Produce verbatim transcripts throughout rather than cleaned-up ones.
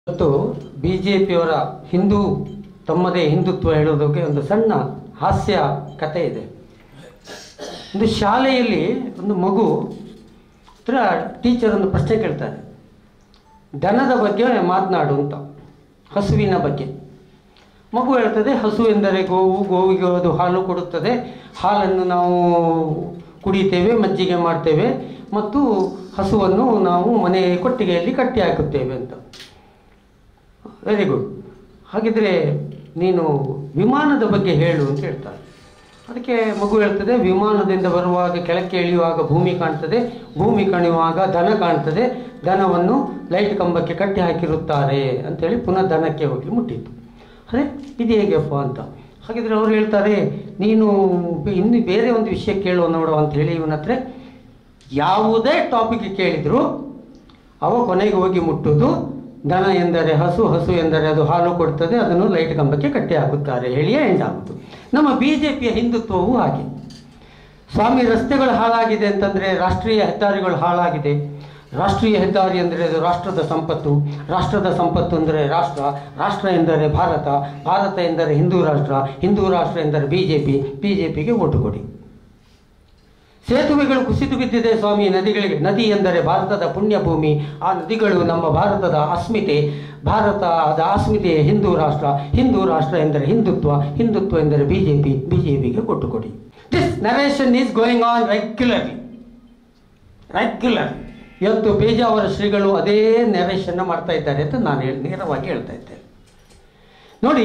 ಇವತ್ತು B J ಪಿಯವರ Hindu ತಮ್ಮದೇ ಹಿಂದುತ್ವ ಹೇಳೋದಕ್ಕೆ ಒಂದು ಸಣ್ಣ ಹಾಸ್ಯ ಕಥೆ ಇದೆ. ಒಂದು ಶಾಲೆಯಲ್ಲಿ ಒಂದು ಮಗು ಹತ್ರ ಟೀಚರ್ ಒಂದು ಪ್ರಶ್ನೆ ಕೇಳ್ತಾರೆ, ದನದ ಬಗ್ಗೆ ಮಾತನಾಡು ಅಂತ, ಹಸುವಿನ ಬಗ್ಗೆ. ಮಗು ಹೇಳ್ತದೆ, ಹಸು ಎಂದರೆ ಗೋವು, ಗೋವಿಗೆ ಅದು ಹಾಲು ಕೊಡುತ್ತದೆ, ಹಾಲನ್ನು ನಾವು ಕುಡಿತೇವೆ, ಮಜ್ಜಿಗೆ ಮಾಡ್ತೇವೆ ಮತ್ತು ಹಸುವನ್ನು ನಾವು ಮನೆ ಕೊಟ್ಟಿಗೆಯಲ್ಲಿ ಕಟ್ಟಿ ಹಾಕುತ್ತೇವೆ ಅಂತ. ವೆರಿ ಗುಡ್, ಹಾಗಿದ್ರೆ ನೀನು ವಿಮಾನದ ಬಗ್ಗೆ ಹೇಳು ಅಂತ ಹೇಳ್ತಾರೆ. ಅದಕ್ಕೆ ಮಗು ಹೇಳ್ತದೆ, ವಿಮಾನದಿಂದ ಬರುವಾಗ ಕೆಳಕ್ಕೆ ಇಳಿಯುವಾಗ ಭೂಮಿ ಕಾಣ್ತದೆ, ಭೂಮಿ ಕಾಣುವಾಗ ದನ ಕಾಣ್ತದೆ, ದನವನ್ನು ಲೈಟ್ ಕಂಬಕ್ಕೆ ಕಟ್ಟಿ ಹಾಕಿರುತ್ತಾರೆ ಅಂತೇಳಿ ಪುನಃ ದನಕ್ಕೆ ಹೋಗಿ ಮುಟ್ಟಿತ್ತು. ಅದೇ ಇದು ಹೇಗೆಪ್ಪ ಅಂತ. ಹಾಗಿದ್ರೆ ಅವ್ರು ಹೇಳ್ತಾರೆ, ನೀನು ಇನ್ನು ಬೇರೆ ಒಂದು ವಿಷಯ ಕೇಳುವ ನೋಡುವ ಅಂತ ಹೇಳಿ ಇವನ ಹತ್ರ ಯಾವುದೇ ಟಾಪಿಕ್ ಕೇಳಿದ್ರು ಅವ ಕೊನೆಗೆ ಹೋಗಿ ಮುಟ್ಟುವುದು ದನ ಎಂದರೆ ಹಸು, ಹಸು ಎಂದರೆ ಅದು ಹಾಲು ಕೊಡ್ತದೆ, ಅದನ್ನು ಲೈಟ್ ಕಂಬಕ್ಕೆ ಕಟ್ಟಿ ಹಾಕುತ್ತಾರೆ ಹೇಳಿಯೇ ಎಂಡ್ ಆಗುವುದು. ನಮ್ಮ ಬಿ ಜೆ ಪಿಯ ಹಿಂದುತ್ವವು ಹಾಗೆ. ಸ್ವಾಮಿ ರಸ್ತೆಗಳು ಹಾಳಾಗಿದೆ ಅಂತಂದರೆ ರಾಷ್ಟ್ರೀಯ ಹೆದ್ದಾರಿಗಳು ಹಾಳಾಗಿದೆ. ರಾಷ್ಟ್ರೀಯ ಹೆದ್ದಾರಿ ಅಂದರೆ ಅದು ರಾಷ್ಟ್ರದ ಸಂಪತ್ತು, ರಾಷ್ಟ್ರದ ಸಂಪತ್ತು ಅಂದರೆ ರಾಷ್ಟ್ರ, ರಾಷ್ಟ್ರ ಎಂದರೆ ಭಾರತ, ಭಾರತ ಎಂದರೆ ಹಿಂದೂ ರಾಷ್ಟ್ರ, ಹಿಂದೂ ರಾಷ್ಟ್ರ ಎಂದರೆ B J P, B J ಪಿಗೆ ಓಟು ಕೊಡಿ. ಸೇತುವೆಗಳು ಕುಸಿದು ಬಿದ್ದಿದೆ ಸ್ವಾಮಿ ನದಿಗಳಿಗೆ, ನದಿ ಎಂದರೆ ಭಾರತದ ಪುಣ್ಯಭೂಮಿ, ಆ ನದಿಗಳು ನಮ್ಮ ಭಾರತದ ಅಸ್ಮಿತೆ, ಭಾರತದ ಅಸ್ಮಿತೆ ಹಿಂದೂ ರಾಷ್ಟ್ರ, ಹಿಂದೂ ರಾಷ್ಟ್ರ ಎಂದರೆ ಹಿಂದುತ್ವ, ಹಿಂದುತ್ವ ಎಂದರೆ B J P, B J ಪಿಗೆ ಕೊಟ್ಟು ಕೊಡಿ. This narration is going on regularly regular ಇವತ್ತು ಪೇಜಾವರ ಶ್ರೀಗಳು ಅದೇ ನರೇಷನ್ನ ಮಾಡ್ತಾ ಇದ್ದಾರೆ ಅಂತ ನಾನು ಹೇಳಿ ನೇರವಾಗಿ ಹೇಳ್ತಾ ಇದ್ದೇನೆ. ನೋಡಿ,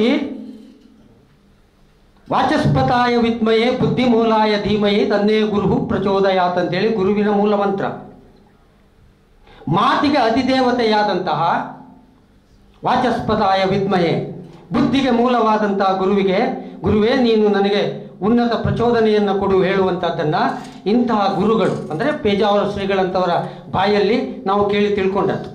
ವಾಚಸ್ಪತಾಯ ವಿದ್ಮಯೇ ಬುದ್ಧಿಮೂಲಾಯ ಧೀಮಯೇ ತನ್ನೇ ಗುರು ಪ್ರಚೋದಯಾತ್ ಅಂತೇಳಿ ಗುರುವಿನ ಮೂಲ ಮಂತ್ರ. ಮಾತಿಗೆ ಅಧಿದೇವತೆಯಾದಂತಹ ವಾಚಸ್ಪತಾಯ ವಿದ್ಮಯೇ, ಬುದ್ಧಿಗೆ ಮೂಲವಾದಂತಹ ಗುರುವಿಗೆ, ಗುರುವೇ ನೀನು ನನಗೆ ಉನ್ನತ ಪ್ರಚೋದನೆಯನ್ನು ಕೊಡು ಹೇಳುವಂಥದ್ದನ್ನು ಇಂತಹ ಗುರುಗಳು ಅಂದರೆ ಪೇಜಾವರ ಶ್ರೀಗಳಂತವರ ಬಾಯಲ್ಲಿ ನಾವು ಕೇಳಿ ತಿಳ್ಕೊಂಡದ್ದು.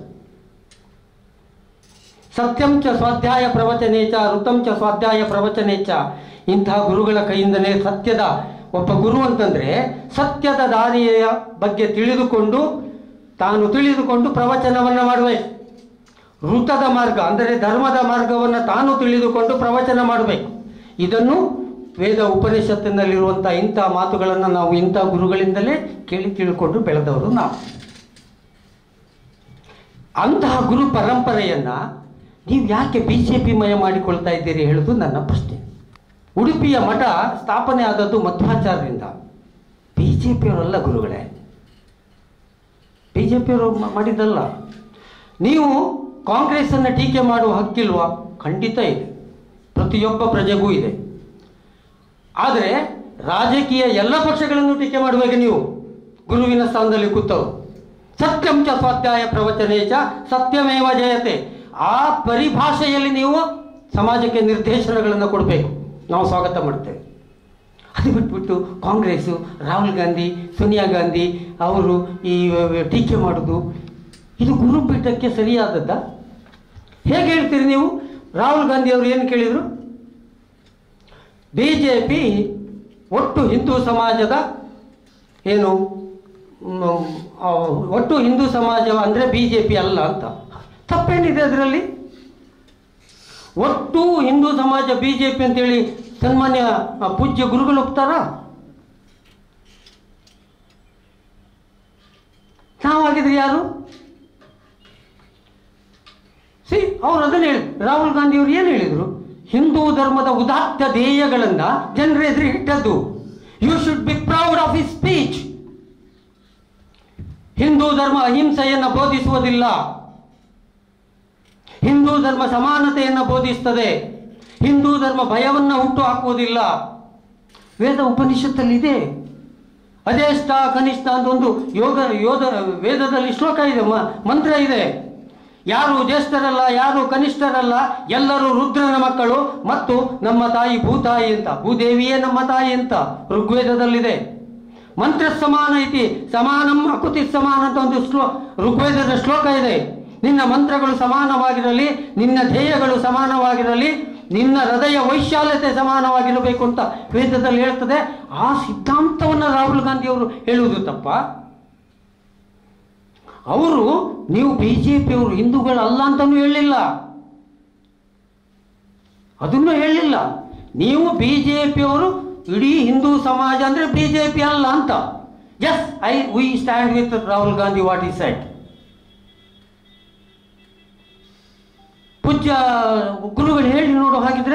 ಸತ್ಯಂ ಚ ಸ್ವಾಧ್ಯಾಯ ಪ್ರವಚನೇಚ ಋತಂ ಚ ಸ್ವಾಧ್ಯಾಯ ಪ್ರವಚನೇಚ, ಇಂತಹ ಗುರುಗಳ ಕೈಯಿಂದಲೇ ಸತ್ಯದ, ಒಬ್ಬ ಗುರು ಅಂತಂದರೆ ಸತ್ಯದ ದಾರಿಯ ಬಗ್ಗೆ ತಿಳಿದುಕೊಂಡು ತಾನು ತಿಳಿದುಕೊಂಡು ಪ್ರವಚನವನ್ನು ಮಾಡಬೇಕು. ಋತದ ಮಾರ್ಗ ಅಂದರೆ ಧರ್ಮದ ಮಾರ್ಗವನ್ನು ತಾನು ತಿಳಿದುಕೊಂಡು ಪ್ರವಚನ ಮಾಡಬೇಕು. ಇದನ್ನು ವೇದ ಉಪನಿಷತ್ತಿನಲ್ಲಿರುವಂಥ ಇಂಥ ಮಾತುಗಳನ್ನು ನಾವು ಇಂಥ ಗುರುಗಳಿಂದಲೇ ಕೇಳಿ ತಿಳ್ಕೊಂಡು ಬೆಳೆದವರು ನಾವು. ಅಂತಹ ಗುರು ಪರಂಪರೆಯನ್ನು ನೀವು ಯಾಕೆ ಬಿ ಜೆ ಪಿ ಮಯ ಮಾಡಿಕೊಳ್ತಾ ಇದ್ದೀರಿ ಹೇಳೋದು ನನ್ನ ಪ್ರಶ್ನೆ. ಉಡುಪಿಯ ಮಠ ಸ್ಥಾಪನೆ ಆದದ್ದು ಮಧ್ವಾಚಾರ್ಯರಿಂದ, ಬಿ ಜೆ ಪಿಯವರಲ್ಲ ಗುರುಗಳೇ, ಬಿ ಜೆ ಪಿಯವರು ಮಾಡಿದ್ದಲ್ಲ. ನೀವು ಕಾಂಗ್ರೆಸ್ಸನ್ನು ಟೀಕೆ ಮಾಡುವ ಹಕ್ಕಿಲ್ವಾ? ಖಂಡಿತ ಇದೆ, ಪ್ರತಿಯೊಬ್ಬ ಪ್ರಜೆಗೂ ಇದೆ. ಆದರೆ ರಾಜಕೀಯ ಎಲ್ಲ ಪಕ್ಷಗಳನ್ನು ಟೀಕೆ ಮಾಡಬೇಕು ನೀವು, ಗುರುವಿನ ಸ್ಥಾನದಲ್ಲಿ ಕೂತವರು. ಸತ್ಯಂ ಚ ಸ್ವಾಧ್ಯಾಯ ಪ್ರವಚನೇಚ ಸತ್ಯಮೇವ ಜಯತೆ, ಆ ಪರಿಭಾಷೆಯಲ್ಲಿ ನೀವು ಸಮಾಜಕ್ಕೆ ನಿರ್ದೇಶನಗಳನ್ನು ಕೊಡಬೇಕು, ನಾವು ಸ್ವಾಗತ ಮಾಡ್ತೇವೆ. ಅದು ಬಿಟ್ಬಿಟ್ಟು ಕಾಂಗ್ರೆಸ್ಸು, ರಾಹುಲ್ ಗಾಂಧಿ, ಸೋನಿಯಾ ಗಾಂಧಿ ಅವರು ಈ ಟೀಕೆ ಮಾಡೋದು, ಇದು ಗುರುಪೀಠಕ್ಕೆ ಸರಿಯಾದದ್ದ? ಹೇಗೆ ಹೇಳ್ತೀರಿ ನೀವು? ರಾಹುಲ್ ಗಾಂಧಿ ಅವರು ಏನು ಕೇಳಿದರು? ಬಿ ಜೆ ಪಿ ಒಟ್ಟು ಹಿಂದೂ ಸಮಾಜದ ಏನು ಒಟ್ಟು ಹಿಂದೂ ಸಮಾಜ ಅಂದರೆ ಬಿ ಜೆ ಪಿ ಅಲ್ಲ ಅಂತ. ತಪ್ಪೇನಿದೆ ಅದರಲ್ಲಿ? ಒಟ್ಟು ಹಿಂದೂ ಸಮಾಜ ಬಿ ಜೆ ಪಿ ಅಂತೇಳಿ ಸನ್ಮಾನ್ಯ ಪೂಜ್ಯ ಗುರುಗಳು ಒಪ್ತಾರಾ? ನಾವಾಗಿದ್ರೆ ಯಾರು? ಸಿ ಅವ್ರು ಅದನ್ನು ಹೇಳಿ, ರಾಹುಲ್ ಗಾಂಧಿ ಅವರು ಏನು ಹೇಳಿದರು? ಹಿಂದೂ ಧರ್ಮದ ಉದಾತ್ತ ಧ್ಯೇಯಗಳನ್ನು ಜನರ ಎದುರು ಇಟ್ಟದ್ದು. You should be proud of his speech. Hindu ಧರ್ಮ ಅಹಿಂಸೆಯನ್ನು ಬೋಧಿಸುವುದಿಲ್ಲ, ಹಿಂದೂ ಧರ್ಮ ಸಮಾನತೆಯನ್ನು ಬೋಧಿಸ್ತದೆ, ಹಿಂದೂ ಧರ್ಮ ಭಯವನ್ನು ಹುಟ್ಟು ಹಾಕುವುದಿಲ್ಲ. ವೇದ ಉಪನಿಷತ್ತಲ್ಲಿದೆ. ಅದೇಷ್ಟ ಕನಿಷ್ಠ ಅಂತ ಒಂದು ಯೋಗ ಯೋಧ ವೇದದಲ್ಲಿ ಶ್ಲೋಕ ಇದೆ, ಮಂತ್ರ ಇದೆ. ಯಾರು ಜ್ಯೇಷ್ಠರಲ್ಲ, ಯಾರು ಕನಿಷ್ಠರಲ್ಲ, ಎಲ್ಲರೂ ರುದ್ರನ ಮಕ್ಕಳು ಮತ್ತು ನಮ್ಮ ತಾಯಿ ಭೂತಾಯಿ ಅಂತ, ಭೂದೇವಿಯೇ ನಮ್ಮ ತಾಯಿ ಅಂತ ಋಗ್ವೇದದಲ್ಲಿದೆ. ಮಂತ್ರ ಸಮಾನ ಇತಿ ಸಮಾನಂ ಅಕುತಿ ಸಮಾನ ಅಂತ ಒಂದು ಶ್ಲೋ ಋಗ್ವೇದದ ಶ್ಲೋಕ ಇದೆ. ನಿನ್ನ ಮಂತ್ರಗಳು ಸಮಾನವಾಗಿರಲಿ, ನಿನ್ನ ಧ್ಯೇಯಗಳು ಸಮಾನವಾಗಿರಲಿ, ನಿನ್ನ ಹೃದಯ ವೈಶಾಲ್ಯತೆ ಸಮಾನವಾಗಿರಬೇಕು ಅಂತ ವೇದದಲ್ಲಿ ಹೇಳ್ತದೆ. ಆ ಸಿದ್ಧಾಂತವನ್ನು ರಾಹುಲ್ ಗಾಂಧಿ ಅವರು ಹೇಳುವುದು ತಪ್ಪ? ಅವರು ನೀವು ಬಿ ಜೆ ಪಿಯವರು ಹಿಂದೂಗಳಲ್ಲ ಅಂತಲೂ ಹೇಳಿಲ್ಲ, ಅದನ್ನು ಹೇಳಿಲ್ಲ. ನೀವು ಬಿ ಜೆ ಪಿಯವರು ಇಡೀ ಹಿಂದೂ ಸಮಾಜ ಅಂದರೆ ಬಿ ಜೆ ಪಿ ಅಲ್ಲ ಅಂತ. Yes, I we stand with Rahul Gandhi what is said. ಪೂಜ್ಯ ಗುರುಗಳು ಹೇಳಿ ನೋಡು. ಹಾಗಿದ್ರೆ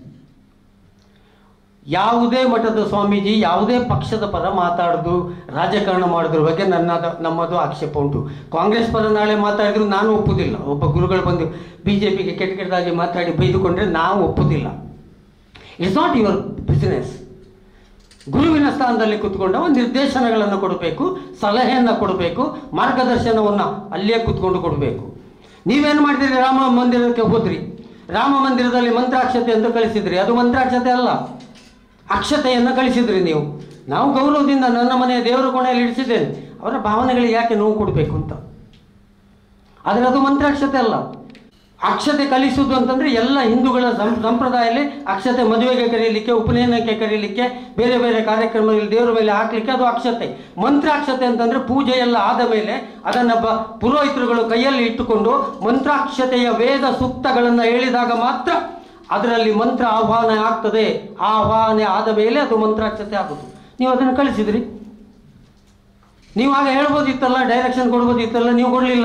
ಯಾವುದೇ ಮಠದ ಸ್ವಾಮೀಜಿ ಯಾವುದೇ ಪಕ್ಷದ ಪರ ಮಾತಾಡೋದು, ರಾಜಕಾರಣ ಮಾಡೋದ್ರ ಬಗ್ಗೆ ನನ್ನ ನಮ್ಮದು ಆಕ್ಷೇಪ ಉಂಟು. ಕಾಂಗ್ರೆಸ್ ಪರ ನಾಳೆ ಮಾತಾಡಿದ್ರು ನಾನು ಒಪ್ಪುವುದಿಲ್ಲ. ಒಬ್ಬ ಗುರುಗಳು ಬಂದು ಬಿ ಜೆ ಪಿಗೆ ಕೆಟ್ಟ ಕೆಟ್ಟದಾಗಿ ಮಾತಾಡಿ ಬೈದುಕೊಂಡ್ರೆ ನಾವು ಒಪ್ಪುವುದಿಲ್ಲ. It's not your business. ಗುರುವಿನ ಸ್ಥಾನದಲ್ಲಿ ಕೂತ್ಕೊಂಡು ಒಂದು ನಿರ್ದೇಶನಗಳನ್ನು ಕೊಡಬೇಕು, ಸಲಹೆಯನ್ನು ಕೊಡಬೇಕು, ಮಾರ್ಗದರ್ಶನವನ್ನು ಅಲ್ಲೇ ಕೂತ್ಕೊಂಡು ಕೊಡಬೇಕು. ನೀವೇನು ಮಾಡಿದಿರಿ? ರಾಮ ಮಂದಿರಕ್ಕೆ ಹೋದ್ರಿ, ರಾಮ ಮಂದಿರದಲ್ಲಿ ಮಂತ್ರಾಕ್ಷತೆ ಅಂತ ಕಳಿಸಿದ್ರಿ. ಅದು ಮಂತ್ರಾಕ್ಷತೆ ಅಲ್ಲ, ಅಕ್ಷತೆಯನ್ನು ಕಳಿಸಿದ್ರಿ ನೀವು. ನಾವು ಗೌರವದಿಂದ ನನ್ನ ಮನೆಯ ದೇವರ ಕೋಣೆಯಲ್ಲಿ ಇಡಿಸಿದ್ದೇನೆ, ಅವರ ಭಾವನೆಗಳಿಗೆ ಯಾಕೆ ನೋವು ಕೊಡಬೇಕು ಅಂತ. ಆದರೆ ಅದು ಮಂತ್ರಾಕ್ಷತೆ ಅಲ್ಲ. ಅಕ್ಷತೆ ಕಲಿಸುವುದು ಅಂತಂದರೆ ಎಲ್ಲ ಹಿಂದೂಗಳ ಸಂಪ್ರದಾಯದಲ್ಲಿ ಅಕ್ಷತೆ ಮದುವೆಗೆ ಕರೀಲಿಕ್ಕೆ, ಉಪನಯನಕ್ಕೆ ಕರೀಲಿಕ್ಕೆ, ಬೇರೆ ಬೇರೆ ಕಾರ್ಯಕ್ರಮದಲ್ಲಿ ದೇವರ ಮೇಲೆ ಹಾಕಲಿಕ್ಕೆ ಅದು ಅಕ್ಷತೆ. ಮಂತ್ರಾಕ್ಷತೆ ಅಂತಂದರೆ ಪೂಜೆ ಎಲ್ಲ ಆದ ಮೇಲೆ ಅದನ್ನು ಬ ಪುರೋಹಿತರುಗಳು ಕೈಯಲ್ಲಿ ಇಟ್ಟುಕೊಂಡು ಮಂತ್ರಾಕ್ಷತೆಯ ವೇದ ಸೂಕ್ತಗಳನ್ನು ಹೇಳಿದಾಗ ಮಾತ್ರ ಅದರಲ್ಲಿ ಮಂತ್ರ ಆಹ್ವಾನ ಆಗ್ತದೆ. ಆಹ್ವಾನ ಆದ ಮೇಲೆ ಅದು ಮಂತ್ರಾಕ್ಷತೆ ಆಗೋದು. ನೀವು ಅದನ್ನು ಕಳಿಸಿದ್ರಿ. ನೀವು ಆಗ ಹೇಳ್ಬೋದಿತ್ತಲ್ಲ, ಡೈರೆಕ್ಷನ್ ಕೊಡ್ಬೋದಿತ್ತಲ್ಲ, ನೀವು ಕೊಡಲಿಲ್ಲ.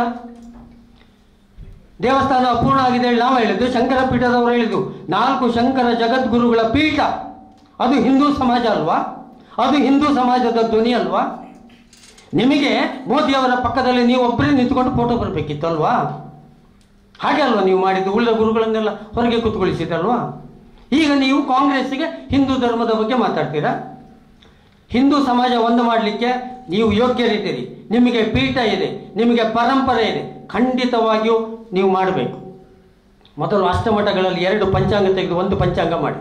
ದೇವಸ್ಥಾನ ಅಪೂರ್ಣ ಆಗಿದೆ ಹೇಳಿ ನಾವು ಹೇಳಿದ್ದು, ಶಂಕರ ಪೀಠದವರು ಹೇಳಿದ್ದು. ನಾಲ್ಕು ಶಂಕರ ಜಗದ್ಗುರುಗಳ ಪೀಠ, ಅದು ಹಿಂದೂ ಸಮಾಜ ಅಲ್ವಾ? ಅದು ಹಿಂದೂ ಸಮಾಜದ ಧ್ವನಿ ಅಲ್ವಾ? ನಿಮಗೆ ಮೋದಿಯವರ ಪಕ್ಕದಲ್ಲಿ ನೀವು ಒಬ್ಬರೇ ನಿಂತ್ಕೊಂಡು ಫೋಟೋ ಬರಬೇಕಿತ್ತಲ್ವಾ? ಹಾಗೆ ಅಲ್ವಾ ನೀವು ಮಾಡಿದ್ದು? ಉಳಿದ ಗುರುಗಳನ್ನೆಲ್ಲ ಹೊರಗೆ ಕೂತ್ಕೊಳಿಸಿದಲ್ವಾ? ಈಗ ನೀವು ಕಾಂಗ್ರೆಸ್ಸಿಗೆ ಹಿಂದೂ ಧರ್ಮದ ಬಗ್ಗೆ ಮಾತಾಡ್ತೀರಾ? ಹಿಂದೂ ಸಮಾಜ ಒಂದು ಮಾಡಲಿಕ್ಕೆ ನೀವು ಯೋಗ್ಯರಿದ್ದೀರಿ. ನಿಮಗೆ ಪೀಠ ಇದೆ, ನಿಮಗೆ ಪರಂಪರೆ ಇದೆ, ಖಂಡಿತವಾಗಿಯೂ ನೀವು ಮಾಡಬೇಕು. ಮೊದಲು ಅಷ್ಟಮಠಗಳಲ್ಲಿ ಎರಡು ಪಂಚಾಂಗ ತೆಗೆದು ಒಂದು ಪಂಚಾಂಗ ಮಾಡಿ.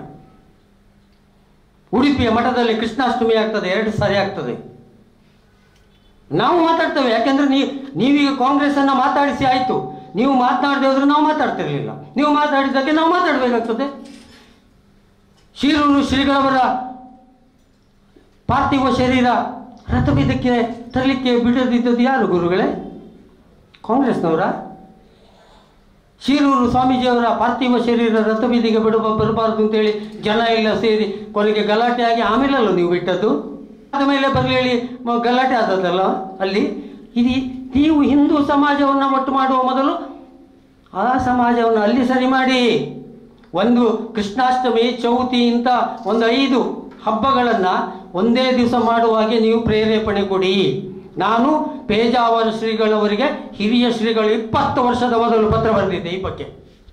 ಉಡುಪಿಯ ಮಠದಲ್ಲಿ ಕೃಷ್ಣಾಷ್ಟಮಿ ಆಗ್ತದೆ, ಎರಡು ಸಾರಿ ಆಗ್ತದೆ. ನಾವು ಮಾತಾಡ್ತೇವೆ, ಯಾಕೆಂದ್ರೆ ನೀವು ನೀವೀಗ ಕಾಂಗ್ರೆಸ್ಸನ್ನು ಮಾತಾಡಿಸಿ ಆಯಿತು. ನೀವು ಮಾತನಾಡದೆ ಹೋದ್ರೆ ನಾವು ಮಾತಾಡ್ತಿರ್ಲಿಲ್ಲ. ನೀವು ಮಾತಾಡಿದ್ದಕ್ಕೆ ನಾವು ಮಾತಾಡಬೇಕಾಗ್ತದೆ. ಶಿರೂರು ಶ್ರೀಗಳವರ ಪಾರ್ಥಿವ ಶರೀರ ರಥಬೀದಕ್ಕೆ ತರಲಿಕ್ಕೆ ಬಿಡದಿದ್ದದ್ದು ಯಾರು ಗುರುಗಳೇ? ಕಾಂಗ್ರೆಸ್ನವರ? ಶಿರೂರು ಸ್ವಾಮೀಜಿಯವರ ಪಾರ್ಥಿವ ಶರೀರ ರಥಬೀದಿಗೆ ಬಿಡುವ ಬರಬಾರ್ದು ಅಂತೇಳಿ ಜನ ಎಲ್ಲ ಸೇರಿ ಕೊನೆಗೆ ಗಲಾಟೆ ಆಗಿ ಆಮೇಲಲ್ಲ ನೀವು ಬಿಟ್ಟದ್ದು. ಆದಮೇಲೆ ಬರಲಿ ಹೇಳಿ ಗಲಾಟೆ ಆದದ್ದಲ್ಲ ಅಲ್ಲಿ. ಇದು ನೀವು ಹಿಂದೂ ಸಮಾಜವನ್ನು ಒಟ್ಟು ಮಾಡುವ ಮೊದಲು ಆ ಸಮಾಜವನ್ನು ಅಲ್ಲಿ ಸರಿ ಮಾಡಿ. ಒಂದು ಕೃಷ್ಣಾಷ್ಟಮಿ, ಚೌತಿ ಇಂಥ ಒಂದು ಐದು ಹಬ್ಬಗಳನ್ನು ಒಂದೇ ದಿವಸ ಮಾಡುವಾಗೆ ನೀವು ಪ್ರೇರೇಪಣೆ ಕೊಡಿ. ನಾನು ಪೇಜಾವರ ಶ್ರೀಗಳವರಿಗೆ, ಹಿರಿಯ ಶ್ರೀಗಳು ಇಪ್ಪತ್ತು ವರ್ಷದ ಮೊದಲು ಪತ್ರ ಬರೆದಿದ್ದೆ ಈ ಬಗ್ಗೆ,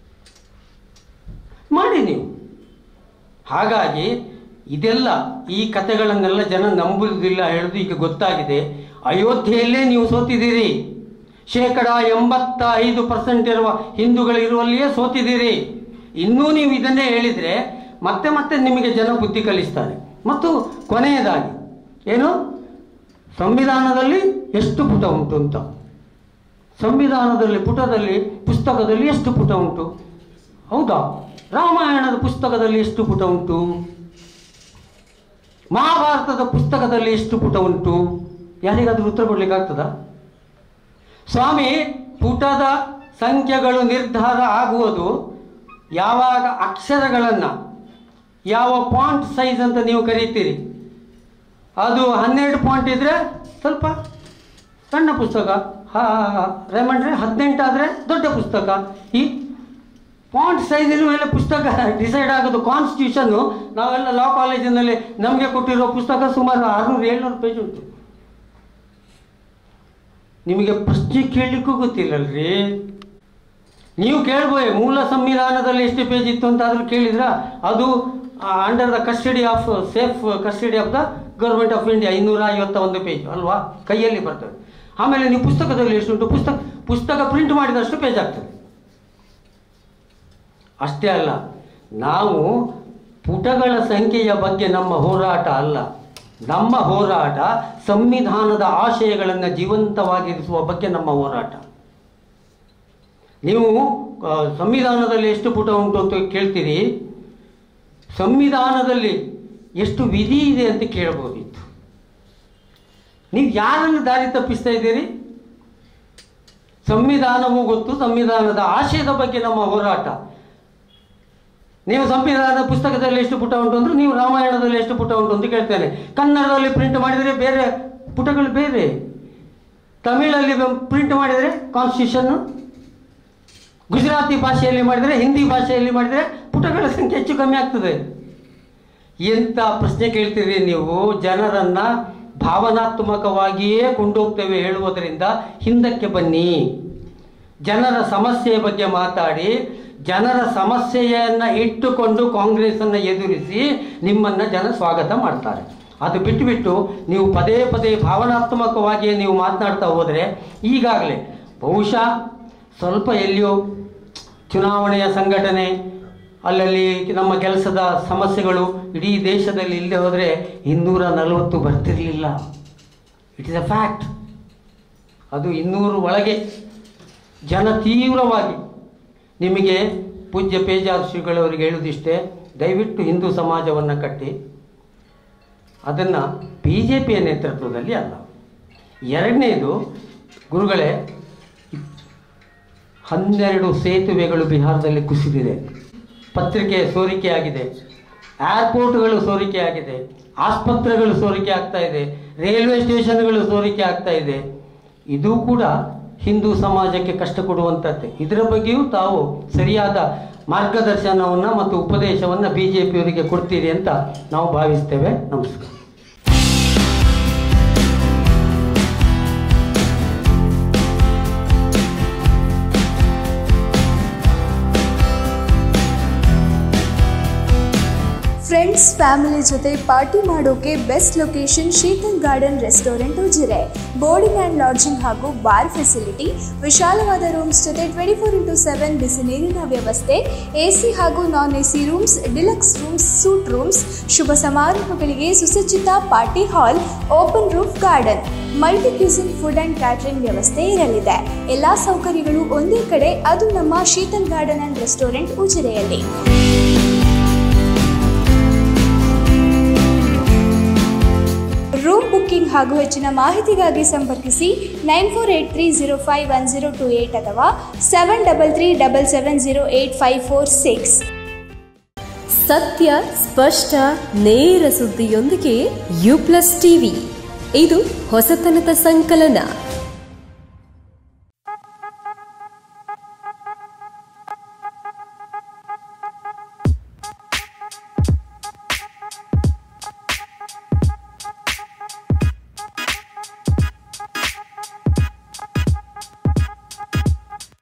ಮಾಡಿ ನೀವು. ಹಾಗಾಗಿ ಇದೆಲ್ಲ ಈ ಕಥೆಗಳನ್ನೆಲ್ಲ ಜನ ನಂಬುವುದಿಲ್ಲ ಹೇಳುವುದು ಈಗ ಗೊತ್ತಾಗಿದೆ. ಅಯೋಧ್ಯೆಯಲ್ಲೇ ನೀವು ಸೋತಿದ್ದೀರಿ. ಶೇಕಡ ಎಂಬತ್ತ ಐದು ಪರ್ಸೆಂಟ್ ಇರುವ ಹಿಂದೂಗಳಿರುವಲ್ಲಿಯೇ ಸೋತಿದ್ದೀರಿ. ಇನ್ನೂ ನೀವು ಇದನ್ನೇ ಹೇಳಿದರೆ ಮತ್ತೆ ಮತ್ತೆ ನಿಮಗೆ ಜನ ಬುದ್ಧಿ ಕಲಿಸ್ತಾರೆ. ಮತ್ತು ಕೊನೆಯದಾಗಿ ಏನು, ಸಂವಿಧಾನದಲ್ಲಿ ಎಷ್ಟು ಪುಟ ಉಂಟು ಅಂತ. ಸಂವಿಧಾನದಲ್ಲಿ ಪುಟದಲ್ಲಿ ಪುಸ್ತಕದಲ್ಲಿ ಎಷ್ಟು ಪುಟ ಉಂಟು? ಹೌದಾ? ರಾಮಾಯಣದ ಪುಸ್ತಕದಲ್ಲಿ ಎಷ್ಟು ಪುಟ ಉಂಟು? ಮಹಾಭಾರತದ ಪುಸ್ತಕದಲ್ಲಿ ಎಷ್ಟು ಪುಟ ಉಂಟು? ಯಾರಿಗಾದ್ರೂ ಉತ್ತರ ಕೊಡ್ಲಿಕ್ಕೆ ಆಗ್ತದಾ? ಸ್ವಾಮಿ, ಪುಟದ ಸಂಖ್ಯೆಗಳು ನಿರ್ಧಾರ ಆಗುವುದು ಯಾವಾಗ ಅಕ್ಷರಗಳನ್ನು, ಯಾವ ಪಾಯಿಂಟ್ ಸೈಜ್ ಅಂತ ನೀವು ಕರೀತೀರಿ, ಅದು ಹನ್ನೆರಡು ಪಾಯಿಂಟ್ ಇದ್ದರೆ ಸ್ವಲ್ಪ ಸಣ್ಣ ಪುಸ್ತಕ, ಹಾ ರೇಮಂಡ್ರೆ ಹದಿನೆಂಟು ಆದರೆ ದೊಡ್ಡ ಪುಸ್ತಕ. ಈ ಪಾಯಿಂಟ್ ಸೈಜಿನ ಮೇಲೆ ಪುಸ್ತಕ ಡಿಸೈಡ್ ಆಗೋದು. ಕಾನ್ಸ್ಟಿಟ್ಯೂಷನ್ನು ನಾವೆಲ್ಲ ಲಾ ಕಾಲೇಜಿನಲ್ಲಿ ನಮಗೆ ಕೊಟ್ಟಿರೋ ಪುಸ್ತಕ ಸುಮಾರು ಆರುನೂರು ಏಳ್ನೂರು ಪೇಜ್ ಉಂಟು. ನಿಮಗೆ ಪ್ರಶ್ನೆ ಕೇಳಲಿಕ್ಕೂ ಗೊತ್ತಿಲ್ಲಲ್ರಿ. ನೀವು ಕೇಳ್ಬೋye ಮೂಲ ಸಂವಿಧಾನದಲ್ಲಿ ಎಷ್ಟು ಪೇಜ್ ಇತ್ತು ಅಂತ ಆದರೂ ಕೇಳಿದ್ರ? ಅದು under the custody of safe custody of the government of India ಇನ್ನೂರ ಐವತ್ತ ಒಂದು ಪೇಜ್ ಅಲ್ವಾ, ಕೈಯಲ್ಲಿ ಬರ್ತದೆ. ಆಮೇಲೆ ನೀವು ಪುಸ್ತಕದಲ್ಲಿ ಎಷ್ಟುಂಟು? ಪುಸ್ತಕ ಪುಸ್ತಕ ಪ್ರಿಂಟ್ ಮಾಡಿದಷ್ಟು ಪೇಜ್ ಆಗ್ತದೆ. ಅಷ್ಟೇ ಅಲ್ಲ, ನಾವು ಪುಟಗಳ ಸಂಖ್ಯೆಯ ಬಗ್ಗೆ ನಮ್ಮ ಹೋರಾಟ ಅಲ್ಲ. ನಮ್ಮ ಹೋರಾಟ ಸಂವಿಧಾನದ ಆಶಯಗಳನ್ನು ಜೀವಂತವಾಗಿರಿಸುವ ಬಗ್ಗೆ ನಮ್ಮ ಹೋರಾಟ. ನೀವು ಸಂವಿಧಾನದಲ್ಲಿ ಎಷ್ಟು ಪುಟ ಉಂಟು ಅಂತ ಕೇಳ್ತೀರಿ, ಸಂವಿಧಾನದಲ್ಲಿ ಎಷ್ಟು ವಿಧಿ ಇದೆ ಅಂತ ಕೇಳಬಹುದಿತ್ತು. ನೀವು ಯಾರನ್ನು ದಾರಿ ತಪ್ಪಿಸ್ತಾ ಇದ್ದೀರಿ? ಸಂವಿಧಾನವೂ ಗೊತ್ತು, ಸಂವಿಧಾನದ ಆಶಯದ ಬಗ್ಗೆ ನಮ್ಮ ಹೋರಾಟ. ನೀವು ಸಂವಿಧಾನದ ಪುಸ್ತಕದಲ್ಲಿ ಎಷ್ಟು ಪುಟ ಉಂಟು ಅಂದರೆ ನೀವು ರಾಮಾಯಣದಲ್ಲಿ ಎಷ್ಟು ಪುಟ ಉಂಟು ಅಂತ ಕೇಳ್ತೇನೆ. ಕನ್ನಡದಲ್ಲಿ ಪ್ರಿಂಟ್ ಮಾಡಿದರೆ ಬೇರೆ ಪುಟಗಳು ಬೇರೆ, ತಮಿಳಲ್ಲಿ ಪ್ರಿಂಟ್ ಮಾಡಿದರೆ ಕಾನ್ಸ್ಟಿಟ್ಯೂಷನ್ನು, ಗುಜರಾತಿ ಭಾಷೆಯಲ್ಲಿ ಮಾಡಿದರೆ, ಹಿಂದಿ ಭಾಷೆಯಲ್ಲಿ ಮಾಡಿದರೆ ಪುಟಗಳ ಸಂಖ್ಯೆ ಹೆಚ್ಚು ಕಮ್ಮಿ ಆಗ್ತದೆ. ಎಂಥ ಪ್ರಶ್ನೆ ಕೇಳ್ತೀರಿ ನೀವು? ಜನರನ್ನು ಭಾವನಾತ್ಮಕವಾಗಿಯೇ ಕೊಂಡೋಗ್ತೇವೆ ಹೇಳುವುದರಿಂದ ಹಿಂದಕ್ಕೆ ಬನ್ನಿ. ಜನರ ಸಮಸ್ಯೆಯ ಬಗ್ಗೆ ಮಾತಾಡಿ, ಜನರ ಸಮಸ್ಯೆಯನ್ನು ಇಟ್ಟುಕೊಂಡು ಕಾಂಗ್ರೆಸ್ಸನ್ನು ಎದುರಿಸಿ ನಿಮ್ಮನ್ನು ಜನ ಸ್ವಾಗತ ಮಾಡ್ತಾರೆ. ಅದು ಬಿಟ್ಟುಬಿಟ್ಟು ನೀವು ಪದೇ ಪದೇ ಭಾವನಾತ್ಮಕವಾಗಿಯೇ ನೀವು ಮಾತನಾಡ್ತಾ ಹೋದರೆ, ಈಗಾಗಲೇ ಬಹುಶಃ ಸ್ವಲ್ಪ ಎಲ್ಲಿಯೋ ಚುನಾವಣೆಯ ಸಂಘಟನೆ, ಅಲ್ಲಲ್ಲಿ ನಮ್ಮ ಕೆಲಸದ ಸಮಸ್ಯೆಗಳು ಇಡೀ ದೇಶದಲ್ಲಿ ಇಲ್ಲದೆ ಹೋದರೆ ಇನ್ನೂರ ನಲವತ್ತು ಬರ್ತಿರಲಿಲ್ಲ. It is a fact. ಅದು ಇನ್ನೂರು ಒಳಗೆ ಜನ ತೀವ್ರವಾಗಿ ನಿಮಗೆ ಪೂಜ್ಯ ಪೇಜಾರ್ ಶ್ರೀಗಳವರಿಗೆ ಹೇಳುವುದಿಷ್ಟೇ, ದಯವಿಟ್ಟು ಹಿಂದೂ ಸಮಾಜವನ್ನು ಕಟ್ಟಿ, ಅದನ್ನು ಬಿ ಜೆ ಪಿಯ ನೇತೃತ್ವದಲ್ಲಿ ಅಲ್ಲ. ಎರಡನೇದು ಗುರುಗಳೇ, ಹನ್ನೆರಡು ಸೇತುವೆಗಳು ಬಿಹಾರದಲ್ಲಿ ಕುಸಿದಿದೆ, ಪತ್ರಿಕೆ ಸೋರಿಕೆಯಾಗಿದೆ, ಏರ್ಪೋರ್ಟ್ಗಳು ಸೋರಿಕೆಯಾಗಿದೆ, ಆಸ್ಪತ್ರೆಗಳು ಸೋರಿಕೆ ಆಗ್ತಾ ಇದೆ, ರೈಲ್ವೆ ಸ್ಟೇಷನ್ಗಳು ಸೋರಿಕೆ ಆಗ್ತಾ ಇದೆ. ಇದು ಕೂಡ ಹಿಂದೂ ಸಮಾಜಕ್ಕೆ ಕಷ್ಟ ಕೊಡುವಂಥದ್ದೇ. ಇದರ ಬಗ್ಗೆಯೂ ತಾವು ಸರಿಯಾದ ಮಾರ್ಗದರ್ಶನವನ್ನು ಮತ್ತು ಉಪದೇಶವನ್ನು ಬಿ ಜೆ ಪಿಯವರಿಗೆ ಕೊಡ್ತೀರಿ ಅಂತ ನಾವು ಭಾವಿಸ್ತೇವೆ. ನಮಸ್ಕಾರ. ಫ್ರೆಂಡ್ಸ್ ಫ್ಯಾಮಿಲಿ ಜೊತೆ ಪಾರ್ಟಿ ಮಾಡೋಕೆ best location Sheetal garden restaurant Ujire. Boarding and lodging ಹಾಗೂ ಬಾರ್ ಫೆಸಿಲಿಟಿ, ವಿಶಾಲವಾದ ರೂಮ್ಸ್ ಜೊತೆ ಟ್ವೆಂಟಿ ಫೋರ್ ಇಂಟು ಸೆವೆನ್ ಬಿಸಿ ನೀರಿನ ವ್ಯವಸ್ಥೆ, ಎ ಸಿ ಹಾಗೂ non A C rooms, deluxe rooms, suite rooms, ಶುಭ ಸಮಾರಂಭಗಳಿಗೆ ಸುಸಜ್ಜಿತ party hall, open roof garden, multi cuisine food and catering ವ್ಯವಸ್ಥೆ ಇರಲಿದೆ. ಎಲ್ಲ ಸೌಕರ್ಯಗಳು ಒಂದೇ ಕಡೆ, ಅದು ನಮ್ಮ ಶೀತಲ್ ಗಾರ್ಡನ್ ಆ್ಯಂಡ್ ರೆಸ್ಟೋರೆಂಟ್ ಉಜಿರೆಯಲ್ಲಿ. ರೂಮ್ ಬುಕ್ಕಿಂಗ್ ಹಾಗೂ ಹೆಚ್ಚಿನ ಮಾಹಿತಿಗಾಗಿ ಸಂಪರ್ಕಿಸಿ nine four eight three zero five one zero two eight ಅಥವಾ seven double three double seven zero eight five four six. ಸತ್ಯ, ಸ್ಪಷ್ಟ, ನೇರ ಸುದ್ದಿಯೊಂದಿಗೆ ಯು ಪ್ಲಸ್ ಟಿವಿ. ಇದು ಹೊಸತನದ ಸಂಕಲನ.